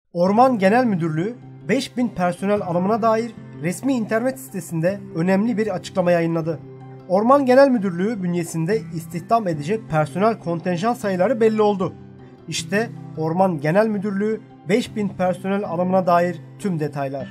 Orman Genel Müdürlüğü 5000 personel alımına dair resmi internet sitesinde önemli bir açıklama yayınladı. Orman Genel Müdürlüğü bünyesinde istihdam edecek personel kontenjan sayıları belli oldu. İşte Orman Genel Müdürlüğü 5000 personel alımına dair tüm detaylar.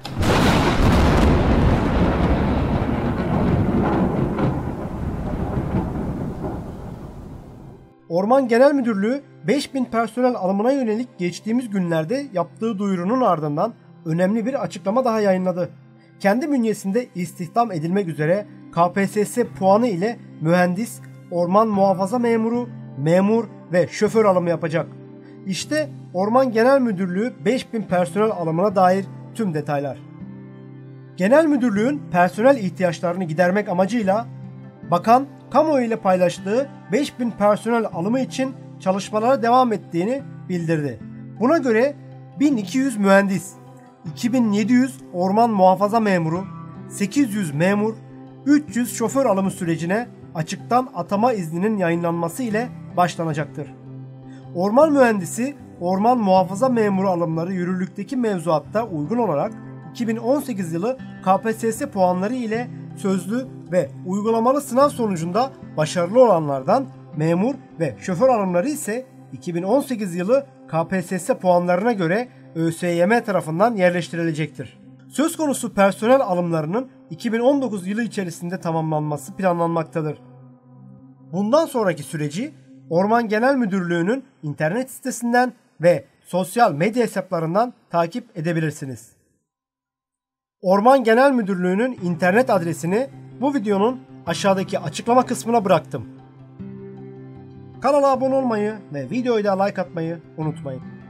Orman Genel Müdürlüğü 5000 personel alımına yönelik geçtiğimiz günlerde yaptığı duyurunun ardından önemli bir açıklama daha yayınladı. Kendi bünyesinde istihdam edilmek üzere KPSS puanı ile mühendis, orman muhafaza memuru, memur ve şoför alımı yapacak. İşte Orman Genel Müdürlüğü 5000 personel alımına dair tüm detaylar. Genel Müdürlüğün personel ihtiyaçlarını gidermek amacıyla bakan kamuoyu ile paylaştığı 5000 personel alımı için çalışmalara devam ettiğini bildirdi. Buna göre 1200 mühendis, 2700 orman muhafaza memuru, 800 memur, 300 şoför alımı sürecine açıktan atama izninin yayınlanması ile başlanacaktır. Orman mühendisi, orman muhafaza memuru alımları yürürlükteki mevzuatta uygun olarak 2018 yılı KPSS puanları ile sözlü ve uygulamalı sınav sonucunda başarılı olanlardan, memur ve şoför alımları ise 2018 yılı KPSS puanlarına göre ÖSYM tarafından yerleştirilecektir. Söz konusu personel alımlarının 2019 yılı içerisinde tamamlanması planlanmaktadır. Bundan sonraki süreci Orman Genel Müdürlüğü'nün internet sitesinden ve sosyal medya hesaplarından takip edebilirsiniz. Orman Genel Müdürlüğü'nün internet adresini bu videonun aşağıdaki açıklama kısmına bıraktım. Kanala abone olmayı ve videoya da like atmayı unutmayın.